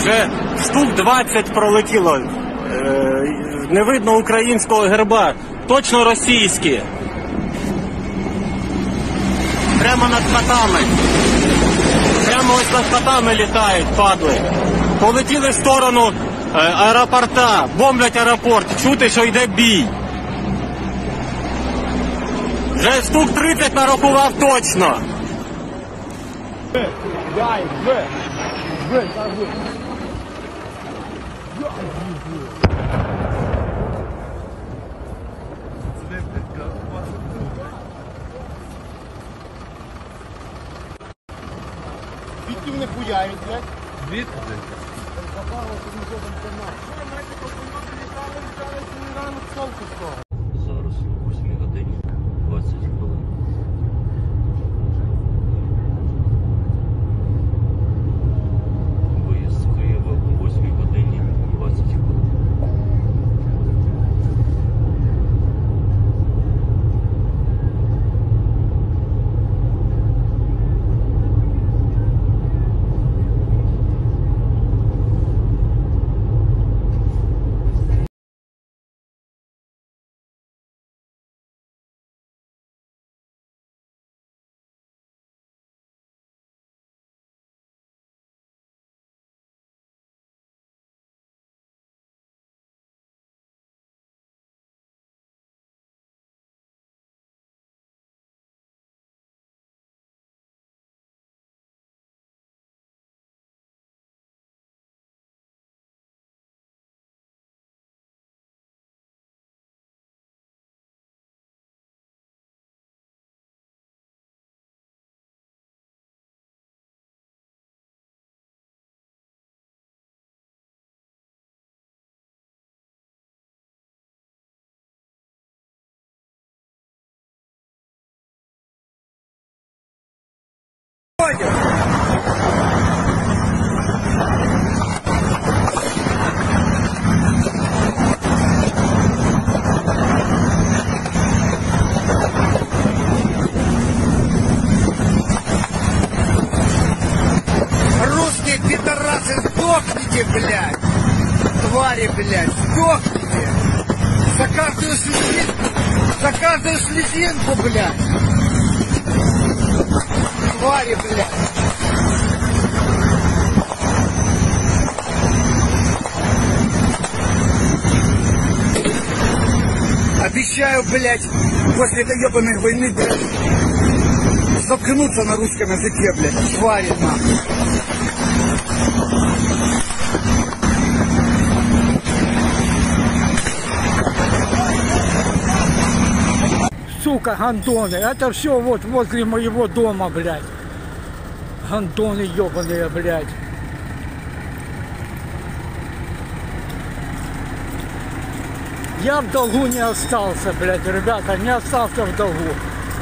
Вже штук 20 пролетіло. Не видно українського герба. Точно російські. Прямо над хатами. Прямо ось над хатами літають, падли. Полетіли в сторону аеропорта. Бомблять аеропорт. Чути, що йде бій. Вже штук 30 нарахував точно. Звідки вони хуярять, блядь? Звідки? Зараз 8 годині 20 хвилин. Виїзд з Києва о 8 годині 20 хвилин. Русские пидорасы, сдохните, блядь! Твари, блядь, сдохните! За каждую слезинку, блядь! Твари, блядь! Обещаю, блядь, после этой ебаной войны, блядь, заткнуться на русском языке, блядь, твари, нахуй. Сука, гандоны, это все вот возле моего дома, блядь. Гандоны ебаные, блядь. Я в долгу не остался, блядь, ребята, не остался в долгу.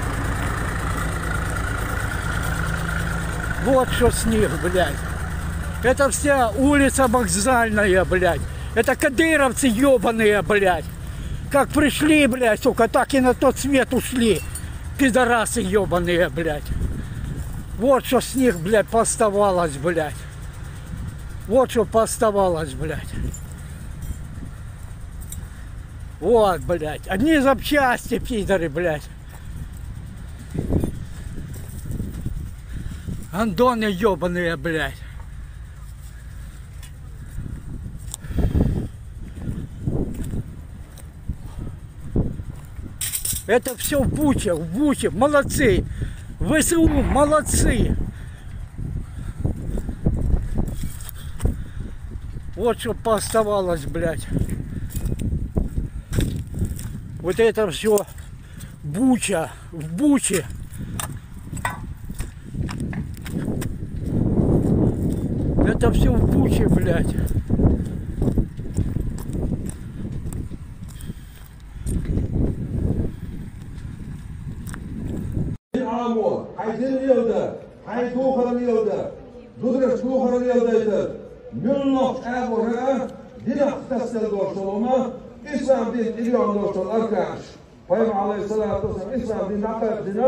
Вот что с них, блядь. Это вся улица вокзальная, блядь. Это кадыровцы ебаные, блядь. Как пришли, блядь, сука, так и на тот свет ушли. Пидорасы ебаные, блядь. Вот что с них, блядь, поставалось, блядь. Вот что поставалось, блядь. Вот, блядь. Одни запчасти, пидоры, блядь. Гандоны ебаные, блядь. Это все в Буче, молодцы. ВСУ, молодцы. Вот что пооставалось, блядь. Вот это все Буча, в Буче. Это все в Буче, блядь. Hayden yıldı, haydu okarın yıldı, dudres okarın yıldıydı. Mülnok eğboruna, dinak testel dostluğuma, İslam din İlyan dostluğu arkadaş. Peygamber aleyhissalatü vesselam İslam din nakayet dine.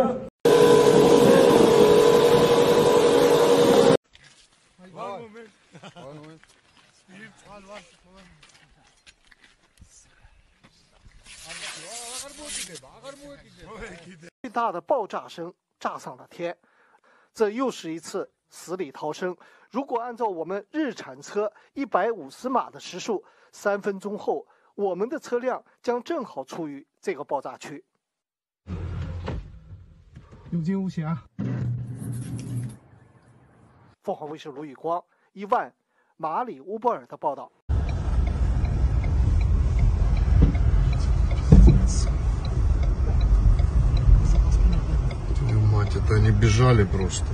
One moment. 最大的爆炸声炸上了天，这又是一次死里逃生。如果按照我们日产车150码的时速，3分钟后，我们的车辆将正好处于这个爆炸区。 有惊无险。 凤凰卫视卢宇光、伊万、马里乌波尔的报道。 Твою мать, это они бежали просто.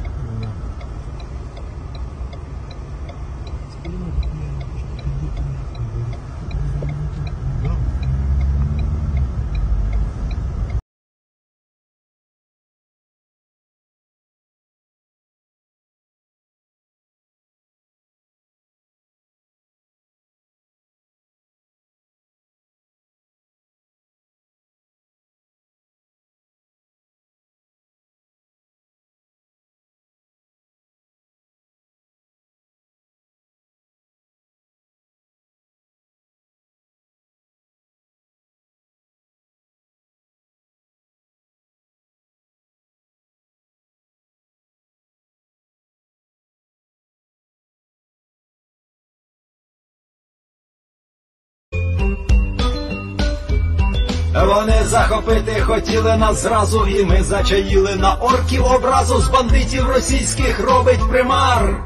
Вони захопити хотіли нас зразу, і ми зачаїли на орків образу. З бандитів російських робить примар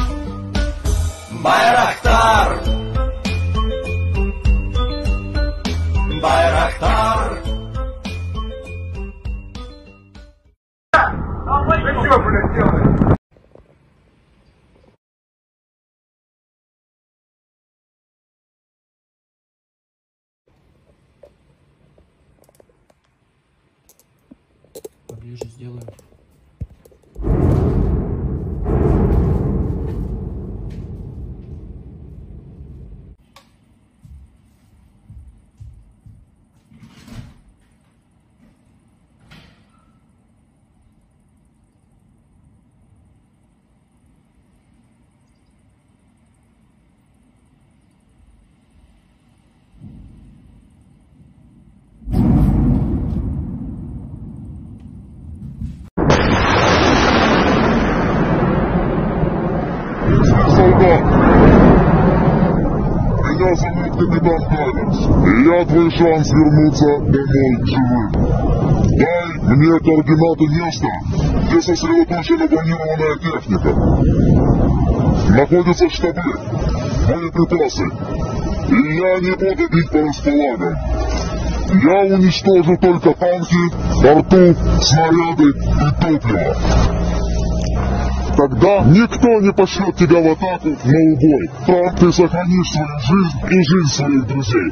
Байрактар. Байрактар. Ты что, блядь, делаешь? Поближе сделаем. Меня зовут капитан Калец, и я твой шанс вернуться домой живым. Дай мне координаты места, где сосредоточена бронированная техника. Находятся штабы, боеприпасы, и я не буду бить по располагам. Я уничтожу только танки, арты, снаряды и топливо. Тогда никто не пошлет тебя в атаку на убой. Там ты сохранишь свою жизнь и жизнь своих друзей.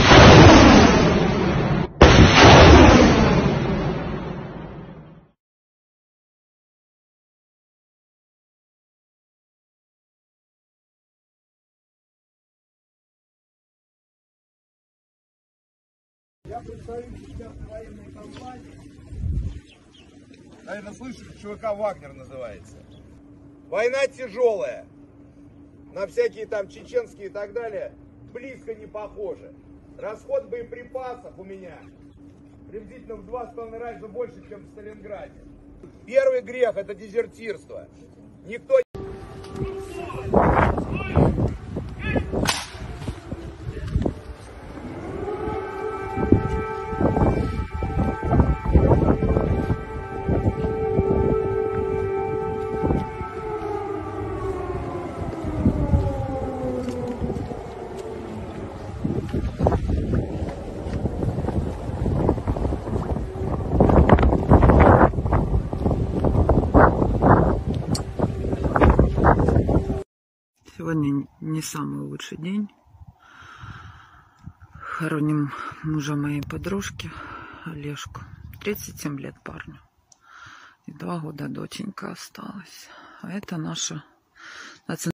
Я представитель сейчас военной компании. Наверное, слышали, ЧВК «Вагнер» называется. Война тяжелая. На всякие там чеченские и так далее близко не похоже. Расход боеприпасов у меня приблизительно в 2,5 раза больше, чем в Сталинграде. Первый грех — это дезертирство. Никто Сегодня не самый лучший день. Хороним мужа моей подружки, Олежку. 37 лет парню. И 2 года доченька осталась. А это наша